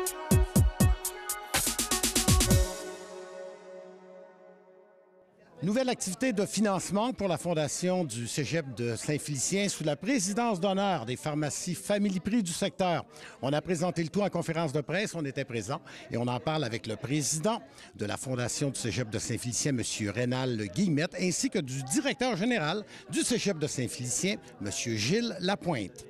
Nouvelle activité de financement pour la Fondation du Cégep de Saint-Félicien sous la présidence d'honneur des pharmacies Familiprix du secteur. On a présenté le tout en conférence de presse, on était présents et on en parle avec le président de la Fondation du Cégep de Saint-Félicien, M. Rénal Guillemette, ainsi que du directeur général du Cégep de Saint-Félicien, M. Gilles Lapointe.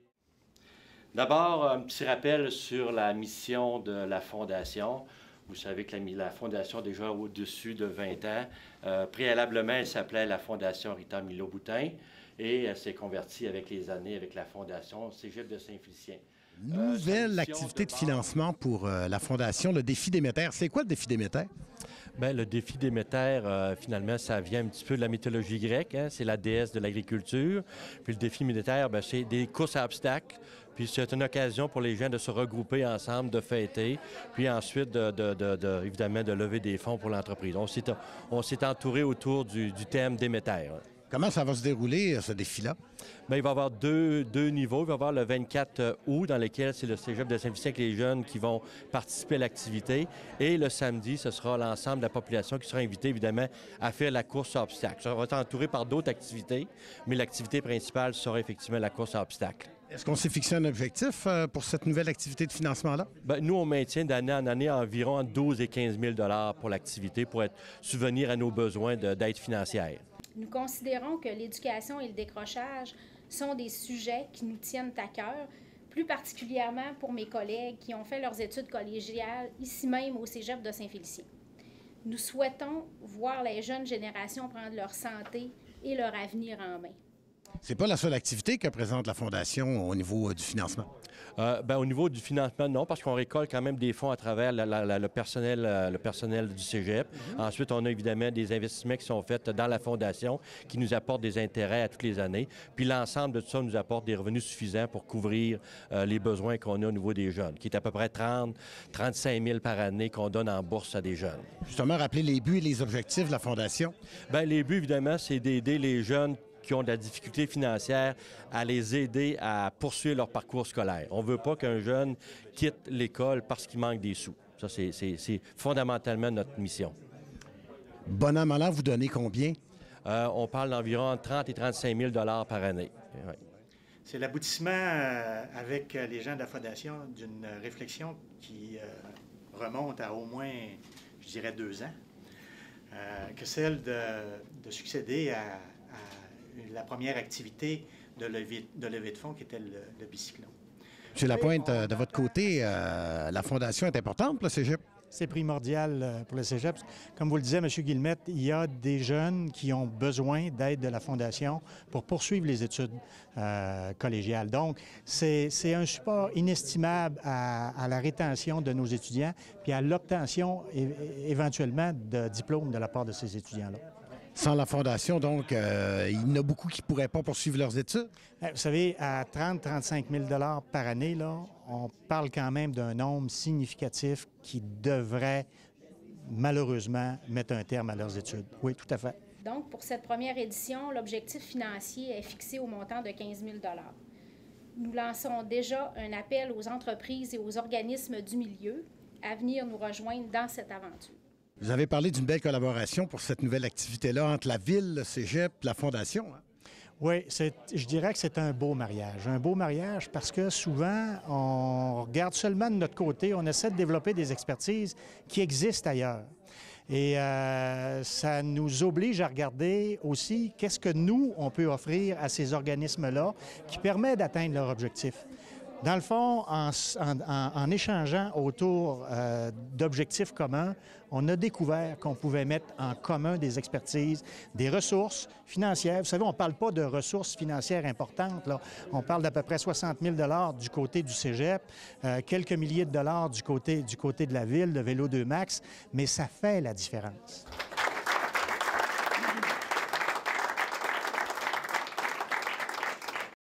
D'abord, un petit rappel sur la mission de la Fondation. Vous savez que la Fondation a déjà au-dessus de 20 ans. Préalablement, elle s'appelait la Fondation Rita Milo-Boutin et elle s'est convertie avec les années avec la Fondation Cégep de Saint-Félicien. Nouvelle activité de financement pour la Fondation, le défi Déméter. C'est quoi le défi Déméter? Bien, le défi Déméter, finalement, ça vient un petit peu de la mythologie grecque. Hein? C'est la déesse de l'agriculture. Puis le défi Déméter, bien, c'est des courses à obstacles. Puis c'est une occasion pour les gens de se regrouper ensemble, de fêter, puis ensuite, évidemment, de lever des fonds pour l'entreprise. On s'est entouré autour du thème Déméter. Comment ça va se dérouler, ce défi-là? Bien, il va y avoir deux niveaux. Il va y avoir le 24 août, dans lequel c'est le Cégep de Saint-Félicien avec les jeunes qui vont participer à l'activité. Et le samedi, ce sera l'ensemble de la population qui sera invitée, évidemment, à faire la course à obstacles. Ça va être entouré par d'autres activités, mais l'activité principale sera effectivement la course à obstacles. Est-ce qu'on s'est fixé un objectif pour cette nouvelle activité de financement-là? Bien, nous, on maintient d'année en année environ entre 12 et 15 000 $ pour l'activité pour subvenir à nos besoins d'aide financière. Nous considérons que l'éducation et le décrochage sont des sujets qui nous tiennent à cœur, plus particulièrement pour mes collègues qui ont fait leurs études collégiales ici même au Cégep de Saint-Félicien. Nous souhaitons voir les jeunes générations prendre leur santé et leur avenir en main. C'est pas la seule activité que présente la Fondation au niveau du financement? Bien, au niveau du financement, non, parce qu'on récolte quand même des fonds à travers le personnel du Cégep. Ensuite, on a évidemment des investissements qui sont faits dans la Fondation qui nous apportent des intérêts à toutes les années. Puis l'ensemble de tout ça nous apporte des revenus suffisants pour couvrir les besoins qu'on a au niveau des jeunes, qui est à peu près 35 000 par année qu'on donne en bourse à des jeunes. Justement, rappeler les buts et les objectifs de la Fondation. Bien, les buts, évidemment, c'est d'aider les jeunes qui ont de la difficulté financière, à les aider à poursuivre leur parcours scolaire. On ne veut pas qu'un jeune quitte l'école parce qu'il manque des sous. Ça, c'est fondamentalement notre mission. Bon an, mal an, vous donnez combien? On parle d'environ 30 et 35 000 $ par année. Oui. C'est l'aboutissement avec les gens de la Fondation d'une réflexion qui remonte à au moins, je dirais, 2 ans, que celle de succéder à la première activité de levée de fonds qui était le bicyclone. M. Lapointe, de votre côté, la Fondation est importante pour le Cégep? C'est primordial pour le Cégep. Comme vous le disiez, M. Guillemette, il y a des jeunes qui ont besoin d'aide de la Fondation pour poursuivre les études collégiales. Donc, c'est un support inestimable à la rétention de nos étudiants puis à l'obtention éventuellement de diplômes de la part de ces étudiants-là. Sans la Fondation, donc, il y en a beaucoup qui ne pourraient pas poursuivre leurs études? Vous savez, à 30-35 000 $ par année, là, on parle quand même d'un nombre significatif qui devrait malheureusement mettre un terme à leurs études. Oui, tout à fait. Donc, pour cette première édition, l'objectif financier est fixé au montant de 15 000 $. Nous lançons déjà un appel aux entreprises et aux organismes du milieu à venir nous rejoindre dans cette aventure. Vous avez parlé d'une belle collaboration pour cette nouvelle activité-là entre la Ville, le Cégep, la Fondation. Hein? Oui, je dirais que c'est un beau mariage. Un beau mariage parce que souvent, on regarde seulement de notre côté, on essaie de développer des expertises qui existent ailleurs. Et ça nous oblige à regarder aussi qu'est-ce que nous, on peut offrir à ces organismes-là qui permet d'atteindre leur objectif. Dans le fond, en échangeant autour d'objectifs communs, on a découvert qu'on pouvait mettre en commun des expertises, des ressources financières. Vous savez, on ne parle pas de ressources financières importantes, là. On parle d'à peu près 60 000 $ du côté du Cégep, quelques milliers de dollars du côté de la Ville, de Vélo 2 Max, mais ça fait la différence.